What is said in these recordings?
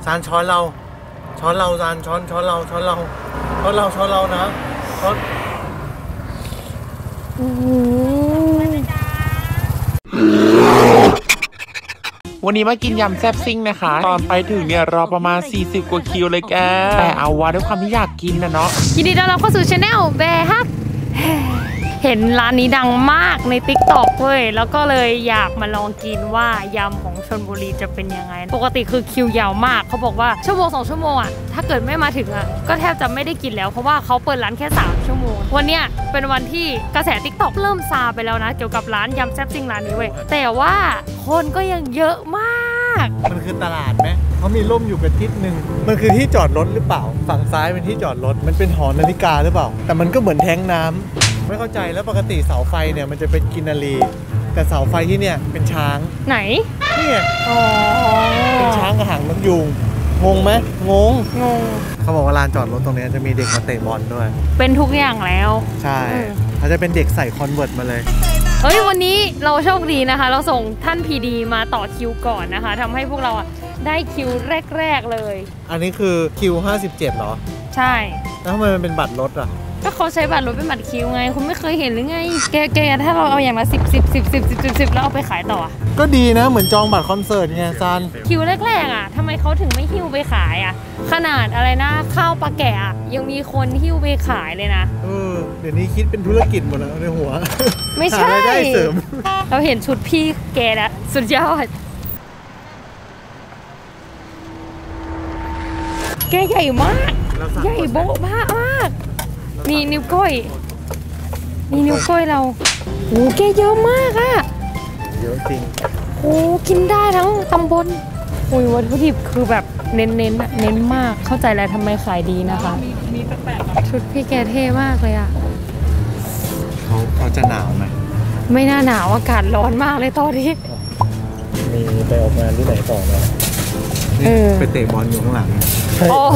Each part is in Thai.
ซานช้อนเราซานช้อนเรานะช้อนวันนี้มากินยำแซ่บซิ่งนะคะตอนไปถึงเนี่ยรอประมาณ40กว่าคิวเลยแกแต่เอาว่าด้วยความที่อยากกินนะเนาะยินดีต้อนรับเข้าสู่ช anel แบร์ฮักเห็นร้านนี้ดังมากใน TikTok เว้ยแล้วก็เลยอยากมาลองกินว่ายำของชลบุรีจะเป็นยังไงปกติคือคิวยาวมากเขาบอกว่าชั่วโมง2 ชั่วโมงอ่ะถ้าเกิดไม่มาถึงอ่ะก็แทบจะไม่ได้กินแล้วเพราะว่าเขาเปิดร้านแค่3 ชั่วโมงวันเนี้ยเป็นวันที่กระแส TikTok เริ่มซาไปแล้วนะเกี่ยวกับร้านยำแซ่บซิ่งร้านนี้เว้ยแต่ว่าคนก็ยังเยอะมากมันคือตลาดไหมเขามีร่มอยู่กันทิศหนึ่งมันคือที่จอดรถหรือเปล่าฝั่งซ้ายเป็นที่จอดรถมันเป็นหอนาฬิกาหรือเปล่าแต่มันก็เหมือนแท้งน้ำไม่เข้าใจแล้วปกติเสาไฟเนี่ยมันจะเป็นกินนารีแต่เสาไฟที่เนี่ยเป็นช้างไหนนี่เป็นช้างกับหางนกยูงงงไหมงงเขาบอกว่าลานจอดรถตรงนี้จะมีเด็กมาเตะบอลด้วยเป็นทุกอย่างแล้วใช่เขาจะเป็นเด็กใส่คอนเวิร์ตมาเลยเฮ้ยวันนี้เราโชคดีนะคะเราส่งท่านพีดีมาต่อคิวก่อนนะคะทำให้พวกเราได้คิวแรกเลยอันนี้คือคิว57เหรอใช่แล้วทำไมมันเป็นบัตรรถอ่ะก็เขาใช้บัตรรถเป็นบัตรคิวไงคุณไม่เคยเห็นหรือไงแกถ้าเราเอาอย่างละ10แล้วเอาไปขายต่อก็ดีนะเหมือนจองบัตรคอนเสิร์ตไงซานคิวแรกๆอ่ะทำไมเขาถึงไม่หิ้วไปขายอ่ะขนาดอะไรนะข้าวปลาแกะยังมีคนหิ้วไปขายเลยนะเดี๋ยวนี้คิดเป็นธุรกิจหมดแล้วในหัวไม่ใช่ได้เสริมเราเห็นชุดพี่แกแล้วสุดยอดแกใหญ่มากใหญ่โบ๊ะมากนี่นิ้วก้อยเราโอ้แกเยอะมากอะเยอะจริงโอ้กินได้ทั้งตำบลโอ้ยวัตถุดิบคือแบบเน้นมากเข้าใจแล้วทำไมขายดีนะคะมีแปลกๆชุดพี่แกเท่มากเลยอะเขาจะหนาวไหมไม่น่าหนาวอากาศร้อนมากเลยตอนนี้มีไปออกงานที่ไหนต่อมาไปเตะบอลอยู่ข้างหลังโอ้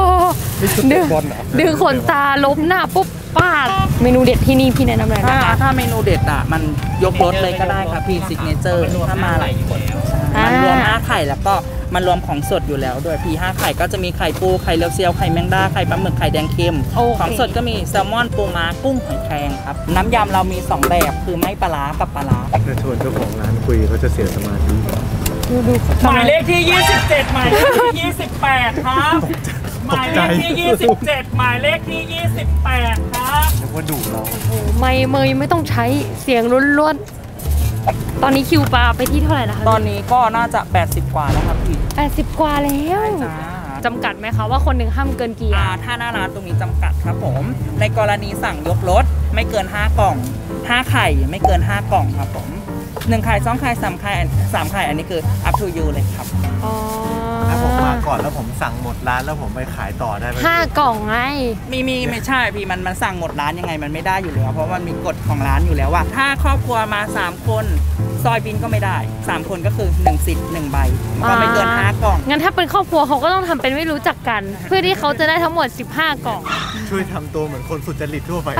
ดึงขนตาล้มหน้าปุ๊บป้าเมนูเด็ดที่นี่พี่แนะนำเลยนะคะถ้าเมนูเด็ดมันยกรสเลยก็ได้ครับพี่ซิกเนเจอร์ถ้ามาหลายคนมันรวม5 ไข่แล้วก็มันรวมของสดอยู่แล้วด้วยพี่5 ไข่ก็จะมีไข่ปูไข่เลียวเซียวไข่แมงดาไข่ปลาหมึกไข่แดงเค็มของสดก็มีแซลมอนปูม้ากุ้งหอยแครงครับน้ำยำเรามี2 แบบคือไม่ปลาร้ากับปลาร้าจะชวนเจ้าของร้านคุยเขาจะเสียสมาธิดูหมายเลขที่27หมายเลขที่28ครับหมายเลขที่27หมายเลขที่28ครับนึกว่าดุเราไม่ต้องใช้เสียงล้วนๆตอนนี้คิวปลาไปที่เท่าไหร่นะคะตอนนี้ก็น่าจะ80 กว่าแล้วครับพี่ 80 กว่าแล้วจำกัดไหมคะว่าคนหนึ่งห้ามเกินกี่ถ้าหน้าร้านตรงนี้จำกัดครับผมในกรณีสั่งยกรถไม่เกิน5 กล่อง5 ไข่ไม่เกิน5 กล่องครับผม1 ไข่2 ไข่3 ไข่3 ไข่อันนี้คือ up to you เลยครับถ้าผมมาก่อนแล้วผมสั่งหมดร้านแล้วผมไปขายต่อได้ไหม 5 กล่องไงไม่ใช่พี่มันสั่งหมดร้านยังไงมันไม่ได้อยู่แล้วเพราะมันมีกฎของร้านอยู่แล้วว่าถ้าครอบครัวมา3 คนซอยบินก็ไม่ได้3 คนก็คือ1 สิทธิ์1 ใบก็ไม่เกิน5 กล่องงั้นถ้าเป็นครอบครัวเขาก็ต้องทำเป็นไม่รู้จักกันเพื่อที่เขาจะได้ทั้งหมด15 กล่องช่วยทำตัวเหมือนคนสุจริตทั่วไป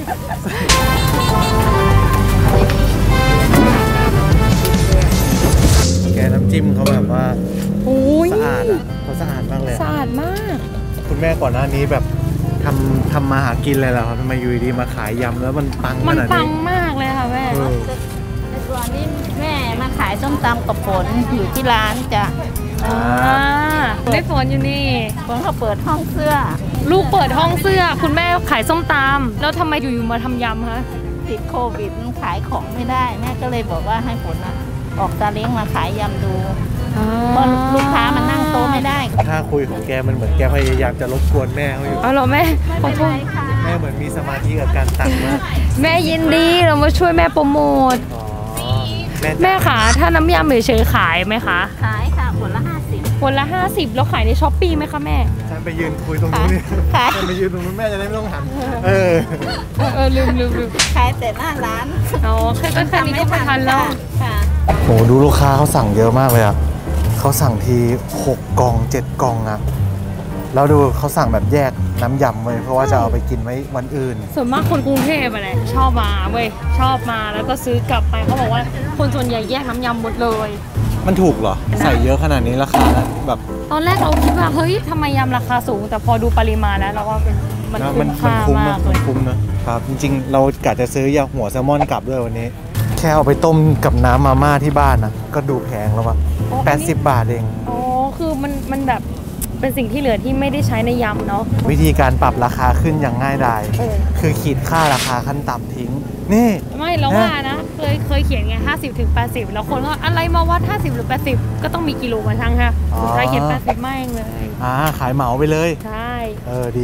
แกน้ำจิ้มเขาแบบว่าสะอาดเขาสะอาดมากเลยสะอาดมากคุณแม่ก่อนหน้านี้แบบทำมาหากินเลยเหรอครับทำไมอยู่ดีมาขายยำแล้วมันปังขนาดนี้มันปังมากเลยค่ะแม่ส่วนนี้แม่มาขายส้มตำกับฝนอยู่ที่ร้านจ้ะไม่ฝนอยู่นี่ฝนเขาเปิดห้องเสื้อลูกเปิดห้องเสื้อคุณแม่ขายส้มตำแล้วทำไมอยู่มาทำยำคะติดโควิดขายของไม่ได้แม่ก็เลยบอกว่าให้ฝนออกซาเล้งมาขายยำดูเพราะลูกค้ามันนั่งโต๊ะไม่ได้ถ้าคุยของแกมันเหมือนแกพยายามจะรบกวนแม่เขาอยู่เอาหรอแม่ขอโทษแม่เหมือนมีสมาธิกับการตักมากแม่ยินดีเรามาช่วยแม่โปรโมทแม่ค่ะถ้าน้ำยำเฉยๆขายไหมคะขายค่ะคนละ 50แล้วขายในช้อปปี้ไหมคะแม่ฉันไปยืนคุยตรงนู้นนี่ฉันไปยืนตรงนู้นแม่จะได้ไม่ต้องหันลืมขายแต่หน้าร้านแค่นี้ก็ไม่ทันแล้วโหดูลูกค้าเขาสั่งเยอะมากเลยอ่ะเขาสั่งที6 กล่อง7 กล่องอ่ะแล้วดูเขาสั่งแบบแยกน้ำยำเลยเพราะว่าจะเอาไปกินไว้วันอื่นส่วนมากคนกรุงเทพอะไรชอบมาเว้ยชอบมาแล้วก็ซื้อกลับไปเขาบอกว่าคนส่วนใหญ่แยกน้ำยำหมดเลยมันถูกเหรอใส่เยอะขนาดนี้ราคาแบบตอนแรกเราคิดว่าเฮ้ยทำไมยำราคาสูง แต่พอดูปริมาณแล้วเราว่ามันนะคุ้มค่ามากเลมัยนคุ้มนะครับจริงๆ เรากะจะซื้อยาหัวแซลมอนกลับด้วยวันนี้ แค่เอาไปต้มกับน้ำมาม่าที่บ้านนะก็ดูแพงแล้วอะ80 บาทเองอ๋อคือมันแบบเป็นสิ่งที่เหลือที่ไม่ได้ใช้ในยำเนาะวิธีการปรับราคาขึ้นอย่างง่ายดายเออคือขีดค่าราคาขั้นต่ำทิ้ง นี่ไม่แล้วว่านะเคยเขียนไง50 ถึง 80 แล้วคนก็อะไรมาวัด50 หรือ 80 ก็ต้องมีกิโลมาชั่งค่ะสุดท้ายเขียน80ไม่เองเลยขายเหมาไปเลยใช่ดี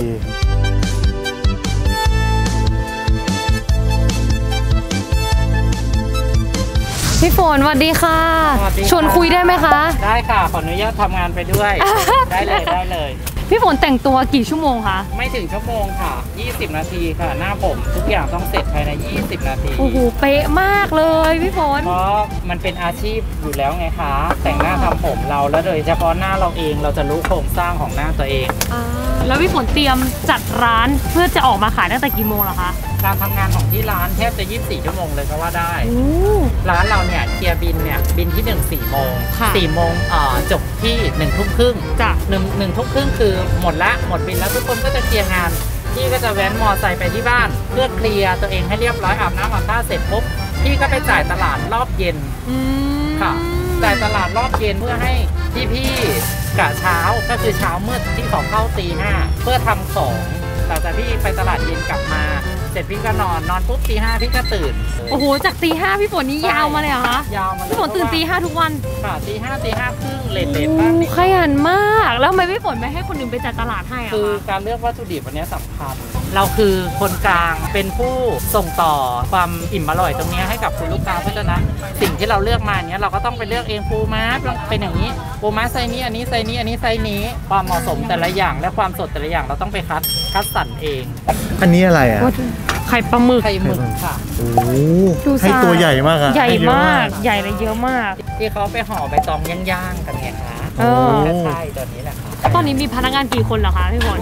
พี่ฝนสวัสดีค่ะสวัสดีค่ะชวนคุยได้ไหมคะได้ค่ะขออนุญาตทำงานไปด้วย ได้เลยพี่ฝนแต่งตัวกี่ชั่วโมงคะไม่ถึงชั่วโมงค่ะ 20 นาทีค่ะ หน้าผมทุกอย่างต้องเสร็จภายใน 20 นาทีโอ้โหเป๊ะมากเลยพี่ฝนเพราะมันเป็นอาชีพอยู่แล้วไงคะ แต่งหน้าทำผมเราแล้วโดยเฉพาะหน้าเราเองเราจะรู้โครงสร้างของหน้าตัวเองแล้วพี่ฝนเตรียมจัดร้านเพื่อจะออกมาขายตั้งแต่กี่โมงเหรอคะการทำงานของที่ร้านแทบจะ 24 ชั่วโมงเลยก็ว่าได้โอ้ร้านเราเนี่ยเคลียร์บินเนี่ยบินที่ 4 โมงค่ะ 4 โมงจบที่ 1 ทุ่มครึ่งจ้ะ 1 ทุ่มครึ่งคือหมดบินแล้วทุกคนก็จะเคลียร์งานพี่ก็จะแว้นมอไซค์ไปที่บ้านเพื่อเคลียร์ตัวเองให้เรียบร้อยอาบน้ำอาบท่าเสร็จปุ๊บพี่ก็ไปจ่ายตลาดรอบเย็น ค่ะจ่ายตลาดรอบเย็นเพื่อให้พี่ๆกะเช้าก็คือเช้ามืดที่ของเข้าตี 5เพื่อทำของหลังจากพี่ไปตลาดเย็นกลับมาเสร็จพี่ก็นอนปุ๊บตี 5พี่ก็ตื่นโอ้โหจากตี 5พี่ฝนนี่ยาวมาเลยเหรอคะยาวมาเลยพี่ฝนตื่นตี 5ทุกวันค่ะตี 5 ครึ่งเลทโอ้บ้างนิดขยันมากแล้วทำไมพี่ฝนไม่ให้คนอื่นไปจัดตลาดให้อะคือคะการเลือกวัตถุดิบวันนี้สำคัญ เราคือคนกลางเป็นผู้ส่งต่อความอิ่มอร่อยตรงนี้ให้กับคุณลูกค้าเพราะฉะนั้นสิ่งที่เราเลือกมาเนี้ยเราก็ต้องไปเลือกเองปูม้าเป็นอย่างนี้ปูม้าไซส์นี้อันนี้ไซส์นี้อันนี้ไซส์นี้ความเหมาะสมแต่ละอย่างและความสดแต่ละอย่างเราต้องไปคัดสรรเองอันนี้อะไรอ่ะไข่ปลาหมึกไข่หมึกค่ะโอ้โหดูสิให้ตัวใหญ่มากอะใหญ่ห้เยอะมากใหญ่เลยเยอะมากที่เขาไปห่อใบตองย่างๆกันไงคะเออใช่ตัวนี้แหละค่ะตอนนี้มีพนักงานกี่คนเหรอคะพี่ฝน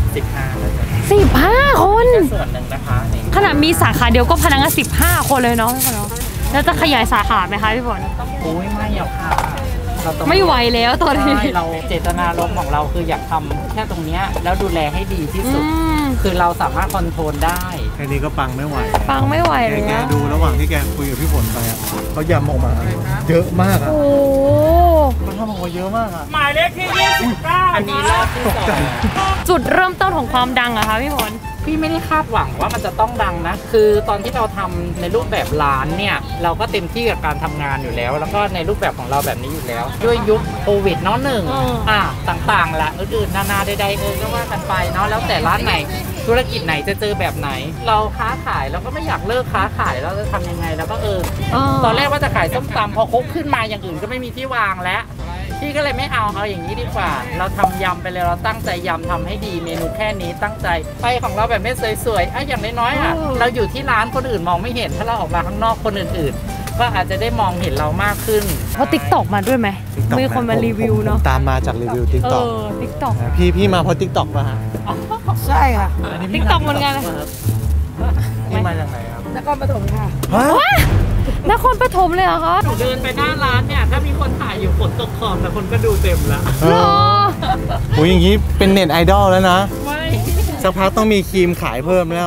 15แล้วจ้ะ 15 คนแค่ส่วนหนึ่งนะคะนี่ขนาดมีสาขาเดียวก็พนักงาน15 คนเลยเนาะพี่ฝนเนาะแล้วจะขยายสาขาไหมคะพี่ฝนโอ้ยไม่เอาค่ะเราต้องไม่ไหวแล้วตอนนี้ใช่เราเจตนารมณ์ของเราคืออยากทำแค่ตรงเนี้ยแล้วดูแลให้ดีที่สุดมคือเราสามารถคอนโทรลได้แค่นี้ก็ปังไม่ไหวปังไม่ไหวเลยแกนะดูระหว่างที่แกคุยกับพี่ฝนไปอะเขายำออกมา เยอะมากอะโอ้เขาทำออกมาเยอะมากอะหมายเลขที่29อันนี้รอบที่ตกใจจุดเริ่มต้นของความดังอะคะพี่ฝนพี่ไม่ได้คาดหวังว่ามันจะต้องดังนะ คือตอนที่เราทำในรูปแบบร้านเนี่ยเราก็เต็มที่กับการทำงานอยู่แล้ว แล้วก็ในรูปแบบของเราแบบนี้อยู่แล้ว ด้วยยุคโควิดเนาะหนึ่งต่างๆละอื่นๆนานาใดๆก็ว่ากันไปเนาะแล้วแต่ร้านไหนธุรกิจไหนจะเจอแบบไหน เราค้าขายเราก็ไม่อยากเลิกค้าขายเราจะทำยังไงแล้วก็ตอนแรกว่าจะขายส้มตำพอคุกขึ้นมาอย่างอื่นก็ไม่มีที่วางแล้วพี่ก็เลยไม่เอาอย่างนี้ดีกว่า เราทำยำไปเลยเราตั้งใจยำทำให้ดีเมนูแค่นี้ตั้งใจไปของเราแบบไม่สวยๆอย่างน้อยๆเราอยู่ที่ร้านคนอื่นมองไม่เห็นถ้าเราออกมาข้างนอกคนอื่นๆก็อาจจะได้มองเห็นเรามากขึ้นเพราะติ๊กตอกมาด้วยไหม TikTok มีคนมารีวิวเนาะผมตามมาจากรีวิว TikTok ติ๊กตอกพี่มาเพราะ TikTok ป่ะฮะใช่ค่ะติ๊กตอกเหมือนกันเลยพี่มาจากไหนครับนครปฐมค่ะฮะนครปฐมเลยเหรอคะเดินไปหน้าร้านเนี่ยถ้ามีคนถ่ายอยู่ฝนตกขอบแต่คนก็ดูเต็มแล้วเอเหรอโอ้ยอย่างนี้เป็นเน็ตไอดอลแล้วนะไม่สักพักต้องมีครีมขายเพิ่มแล้ว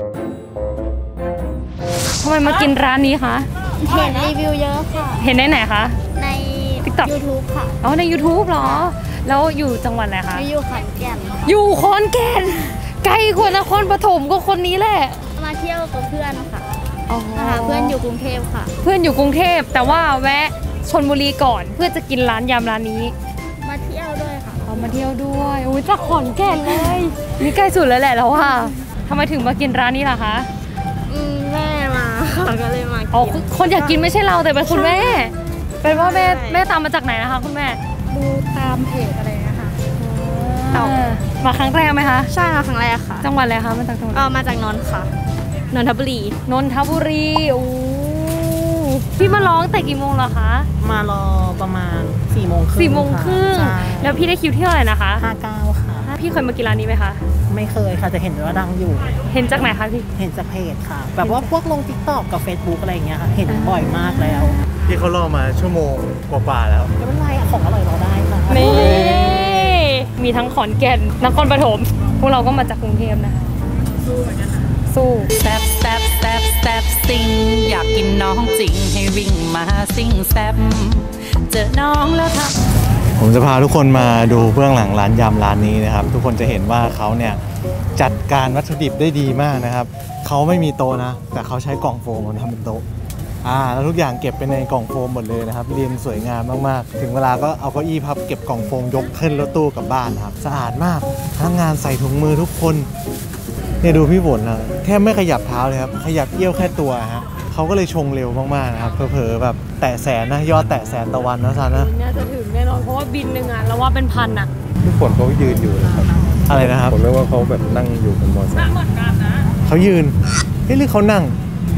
ทำไมมากินร้านนี้คะเห็นรีวิวเยอะค่ะเห็นได้ไหนคะใน TikTok YouTube ค่ะอ๋อใน YouTube เหรอ แล้วอยู่จังหวัดอะไรคะอยู่ขอนแก่นค่ะอยู่ขอนแก่นไกลกว่านครปฐมก็คนนี้แหละมาเที่ยวกับเพื่อนค่ะอ๋อมาหาเพื่อนอยู่กรุงเทพค่ะเพื่อนอยู่กรุงเทพแต่ว่าแวะชลบุรีก่อนเพื่อจะกินร้านยำร้านนี้มาเที่ยวด้วยค่ะเอามาเที่ยวด้วยอุ้ยจากขอนแก่นเลยนี่ใกล้สุดแล้วแหละแล้วว่าทำไมถึงมากินร้านนี้ล่ะคะแม่มาค่ะก็เลยมาอ๋อกินคนอยากกินไม่ใช่เราแต่เป็นคุณแม่ เป็นว่าแม่ตามมาจากไหนนะคะคุณแม่ดูตามเพจอะไรนะคะมาครั้งแรกไหมคะใช่มาครั้งแรกค่ะจังหวัดอะไรคะมาจากจังหวัดมาจากนนท์ค่ะ นนทบุรีนนทบุรีโอ้พี่มาร้องแต่กี่โมงเหรอคะมารอประมาณ4 โมงครึ่ง 4 โมงครึ่งใช่แล้วพี่ได้คิวที่เท่าไหร่นะคะ 59 ค่ะพี่เคยมากินร้านนี้ไหมคะไม่เคยค่ะจะเห็นว่าดังอยู่เห็นจากไหนคะพี่เห็นจากเพจค่ะ แบบว่าพวกลง TikTok กับ Facebook อะไรอย่างเงี้ยค่ะเห็นบ่อยมากแล้วพี่เขาล่อมาชั่วโมงกว่าๆแล้วไม่เป็นไรอะของอร่อยเราได้ค่ะนี่มีทั้งขอนแก่นนครปฐมพวกเราก็มาจากกรุงเทพนะคะสู้เหมือนกันนะสู้แซบแซบแซบแซบซิงอยากกินน้องจริงให้วิ่งมาซิงแซบเจอน้องแล้วทำผมจะพาทุกคนมาดูเบื้องหลังร้านยำร้านนี้นะครับ ทุกคนจะเห็นว่าเขาเนี่ยจัดการวัตถุดิบได้ดีมากนะครับเขาไม่มีโต๊ะนะแต่เขาใช้กล่องโฟมมาทำเป็นโต๊ะแล้วทุกอย่างเก็บไปในกล่องโฟมหมดเลยนะครับเรียงสวยงามมากๆถึงเวลาก็เอาเก้าอี้พับเก็บกล่องโฟมยกขึ้นรถตู้กลับบ้านนะครับสะอาดมากพนักงานใส่ถุงมือทุกคนเนี่ยดูพี่ฝนนะแทบไม่ขยับเท้าเลยครับขยับเอี้ยวแค่ตัวฮะเขาก็เลยชงเร็วมากๆนะครับเผลอๆแบบแตะแสนนะยอดแตะแสนต่อวันนะซันนะน่าจะถึงแน่นอนเพราะว่าบินหนึ่งอ่ะเราว่าเป็นพันอ่ะทุกคนเขายืนอยู่นะครับอะไรนะครับผมเรียกว่าเขาแบบนั่งอยู่บนมอเตอร์ไซค์เหมือนกันนะเขายืนเฮ้ยหรือเขานั่ง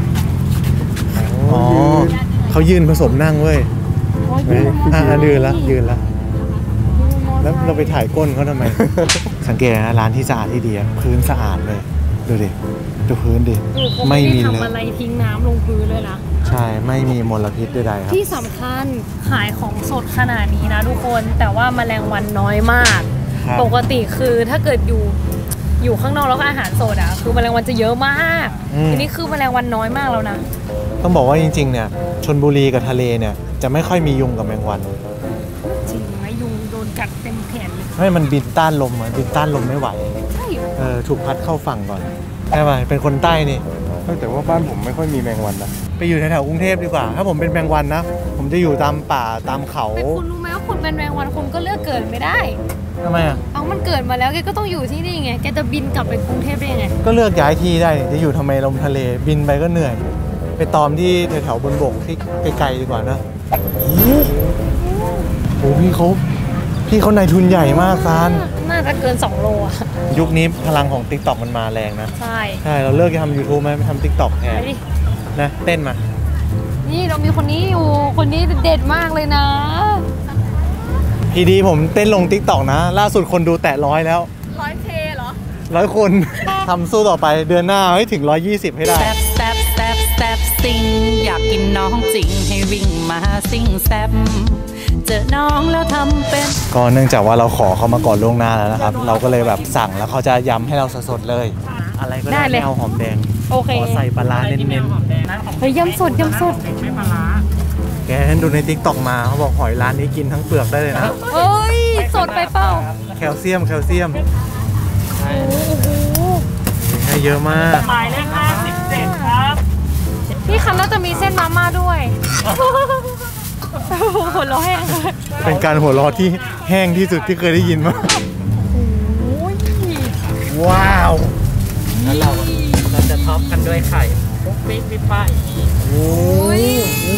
อ๋อเขายืนผสมนั่งเว้ยยืนละแล้วเราไปถ่ายก้นเขาทำไม สังเกตนะร้านที่สะอาดที่ดีอะพื้นสะอาดเลยดูดิดูพื้นดิไม่มีเลยทำอะไรทิ้งน้ำลงพื้นเลยนะใช่ไม่มีมลพิษใดๆครับที่สำคัญขายของสดขนาดนี้นะทุกคนแต่ว่าแมลงวันน้อยมากครับปกติคือถ้าเกิดอยู่ข้างนอกแล้วก็อาหารสดอ่ะคือแมลงวันจะเยอะมากทีนี้คือแมลงวันน้อยมากแล้วนะต้องบอกว่าจริงๆเนี่ยชลบุรีกับทะเลเนี่ยจะไม่ค่อยมียุงกับแมงวันจริงไหมยุงโดนกัดเต็มแขนเลยไม่มันบินต้านลมอะบินต้านลมไม่ไหวใช่เหรอถูกพัดเข้าฝั่งก่อนใช่ไหมเป็นคนใต้นี่แต่ว่าบ้านผมไม่ค่อยมีแมงวันนะไปอยู่แถวๆกรุงเทพดีกว่า ถ้าผมเป็นแมงวันนะ ผมจะอยู่ตามป่าตามเขาแต่คุณรู้ไหมว่าคุณเป็นแมลงวันคุณก็เลือกเกิดไม่ได้ทำไมอ่ะเอามันเกิดมาแล้วแกก็ต้องอยู่ที่นี่ไงแกจะบินกลับไปกรุงเทพได้ยังไงก็เลือกย้ายที่ได้นี่จะอยู่ทำไมลมทะเลบินไปก็เหนื่อย ไปตอมที่แถวๆบนบกที่ไกลๆดีกว่านะโอ้โหพี่เขานายทุนใหญ่มากซานน่าจะเกิน2 โลอ่ะยุคนี้พลังของ TikTok มันมาแรงนะใช่ใช่เราเลิกจะทำ YouTube ไหมไปทำ TikTok แทไปนดินะเต้นมานี่เรามีคนนี้อยู่คนนี้เด็ดมากเลยนะพีดีผมเต้นลง TikTok นะ ล่าสุดคนดูแตะ100แล้ว 100K เหรอ 100 คน ทำสู้ต่อไปเดือนหน้าให้ถึง120ให้ได้แซบแซบแซบแซบซิงอยากกินน้องจริงให้วิ่งมาซิงแซบเจอน้องแล้วทำเป็นก็เนื่องจากว่าเราขอเขามาก่อนล่วงหน้าแล้วนะครับ เราก็เลยแบบสั่งแล้วเขาจะยำให้เราสดๆเลย อะไรก็ได้ได้เลยไม่เอาหอมแดงโอเคขอใส่ปลาร้าเน้นเฮ้ยยำสดๆแกดูใน TikTok มาเขาบอกหอยร้านนี้กินทั้งเปลือกได้เลยนะเฮ้ย สดไปเปล่าแคลเซียมโอ้โหให้เยอะมากหมายเลข57ครับพี่คันแล้วจะมีเส้นมาม่าด้วยหัวเราะแห้งเป็นการหัวเราะที่แห้งที่สุดที่เคยได้ยินมาโอ้ยว้าวแล้วเราจะท็อปกันด้วยไข่ปุ๊กปิ๊กปิ๊กป้าอีกโอ้ย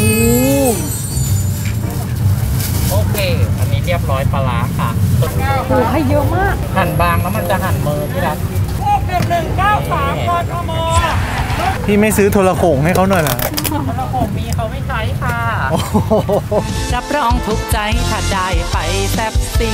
โอเค อันนี้เรียบร้อยปลาร้าค่ะโอ้ให้เยอะมากหั่นบางแล้วมันจะหั่นมือที่รักพี่ไม่ซื้อโทรโข่งให้เขาหน่อยเหรอผมมีเขาไม่ใช้ค่ะโอ้โหรับรองถูกใจถ้าได้ไปแซบซิง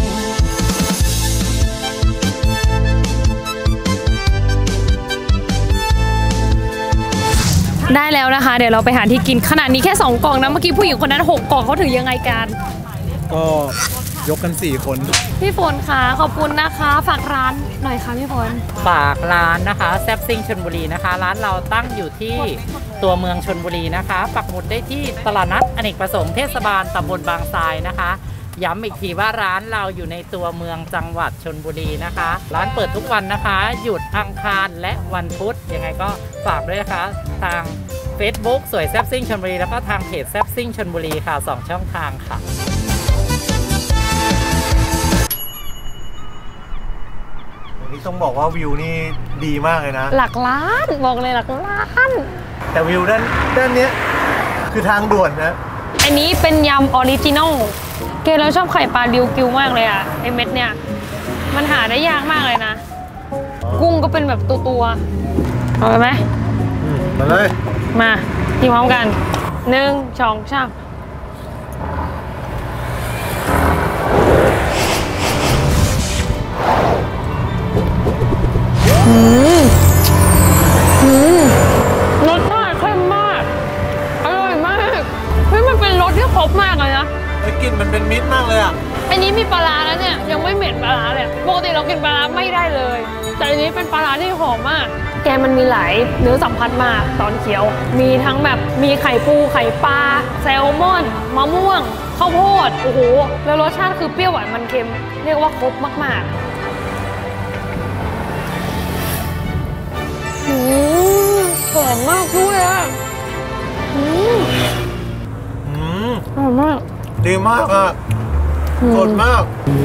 ได้แล้วนะคะ เดี๋ยวเราไปหาที่กินขนาดนี้แค่2 กล่องนะเมื่อกี้ผู้หญิงคนนั้น6 กล่องเขาถือยังไงกันก็ยกกัน4 คนพี่ฝนค่ะขอบคุณนะคะฝากร้านหน่อยค่ะพี่ฝนฝากร้านนะคะแซบซิงชลบุรีนะคะ ร้านเราตั้งอยู่ที่ตัวเมืองชลบุรีนะคะปักหมุดได้ที่ตลาดนัดอเนกประสงค์เทศบาลตำบลบางทรายนะคะ ย้ำอีกทีว่าร้านเราอยู่ในตัวเมืองจังหวัดชลบุรีนะคะ ร้านเปิดทุกวันนะคะ หยุดอังคารและวันพุธยังไงก็ฝากด้วยนะคะทาง Facebook สวยแซบซิงชลบุรีแล้วก็ทางเพจแซบซิงชลบุรีค่ะ2 ช่องทางค่ะนี่ต้องบอกว่าวิวนี่ดีมากเลยนะหลักล้านบอกเลยหลักล้านแต่วิวด้านเนี้ยคือทางด่วนนะอันนี้เป็นยำออริจินอลเกเราชอบไข่ปลาริวกิวมากเลยอ่ะไอเม็ดเนี่ยมันหาได้ยากมากเลยนะ กุ้งก็เป็นแบบตัวๆเอาไปไหมมาเลยมากินพร้อมกัน1 2 3 กลิ่นมันเป็นมิตรมากเลยอ่ะอันนี้มีปลาร้าแล้วเนี่ยยังไม่เหม็นปลาร้าเลยปกติเรากินปลาร้าไม่ได้เลย แต่อันนี้เป็นปลาร้าที่หอมมาก แกมันมีหลายเนื้อสัมผัสมากตอนเคี้ยว มีทั้งแบบมีไข่ปูไข่ปลาแซลมอนมะม่วงข้าวโพดโอ้โหแล้วรสชาติคือเปรี้ยวหวานมันเค็มเรียกว่าครบมากๆหอมมากด้วยอ่ะหอมมากดีมากอ่ะสดมาก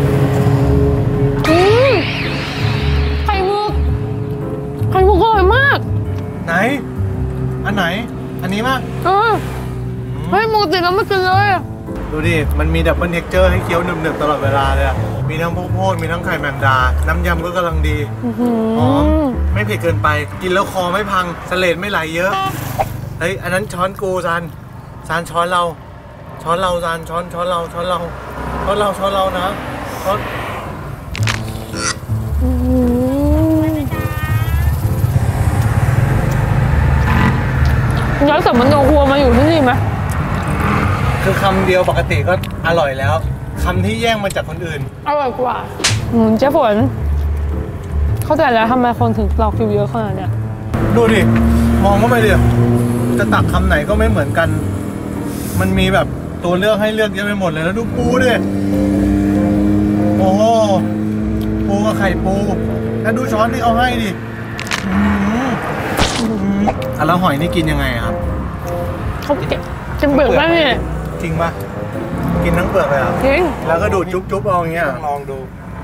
ไข่มุกอร่อยมากไหน อันไหน อันนี้มากเฮ้ยปกติเราไม่กินเลยดูดิ มันมีดับเบิลเท็กเจอร์ให้เคี้ยวหนึบๆตลอดเวลาเลยอะมีทั้งข้าวโพดมีทั้งไข่แมงดา น้ำยำก็กำลังดีหอมไม่เผ็ดเกินไป กินแล้วคอไม่พังเสลดไม่ไหลเยอะ เฮ้ย อันนั้นช้อนกูซานช้อนเราซานช้อนเรานะช้อนย้อนกลับมันโนหัวมาอยู่ที่นี่ไหมคือคำเดียวปกติก็อร่อยแล้วคำที่แย่งมาจากคนอื่นอร่อยกว่าเจ๊ฝนเข้าใจแล้วทำไมคนถึงรอคิวเยอะขนาดเนี้ยดูดิ มองเข้าไปดิจะตักคำไหนก็ไม่เหมือนกัน มันมีแบบตัวเลือกให้เลือกเยอะไปหมดเลยแล้วดูปูดิโอ้โหปูกับไข่ปูแล้วดูช้อนที่เอาให้ดิแล้วหอยนี่กินยังไงครับเขาเก็บเปลือกได้เนี่ยจริงปะกินทั้งเปลือกเลยอ่ะจริงแล้วก็ดูดจุ๊บเอาอย่างเงี้ยลองดู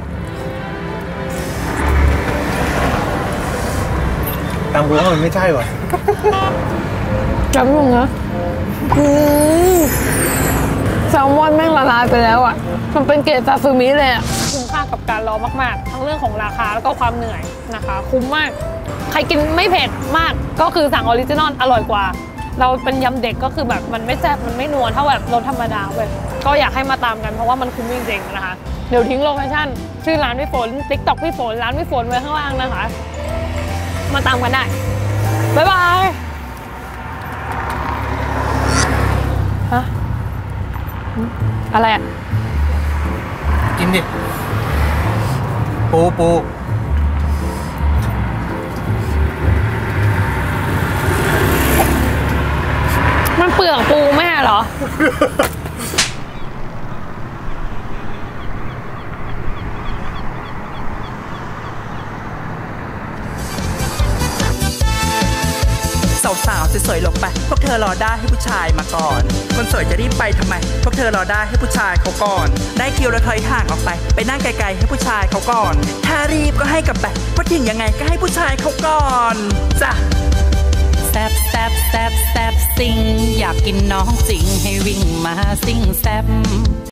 ตามกูว่ามันไม่ใช่หรอจำมึงนะแซลมอนแม่งละลายไปแล้วอ่ะมันเป็นเกรดซาซูมิเลยอ่ะคุ้มค่ากับการรอมากๆทั้งเรื่องของราคาแล้วก็ความเหนื่อยนะคะคุ้มมากใครกินไม่เผ็ดมากก็คือสั่งออริจินอลอร่อยกว่าเราเป็นยำเด็กก็คือแบบมันไม่แซ่บมันไม่นัวเท่าแบบรสธรรมดาเว้ยก็อยากให้มาตามกันเพราะว่ามันคุ้มจริงๆนะคะเดี๋ยวทิ้งโลเคชั่นชื่อร้านพี่ฝน TikTok พี่ฝนร้านพี่ฝนไว้ข้างล่างนะคะมาตามกันได้บ๊ายบายฮะอะไรอ่ะกินดิปูมันเปลือกปูแม่เหรอสาวๆสวยๆลงไปพวกเธอรอได้ให้ผู้ชายมาก่อนคนสวยจะรีบไปทำไมพวกเธอรอได้ให้ผู้ชายเขาก่อนได้คิวแล้วถอยห่างออกไปนั่งไกลๆให้ผู้ชายเขาก่อนถ้ารีบก็ให้กลับไปเพราะถึงยังไงก็ให้ผู้ชายเขาก่อนจ้ะแซบแซบแซบแซบซิงอยากกินน้องจริงให้วิ่งมาซิงแซบ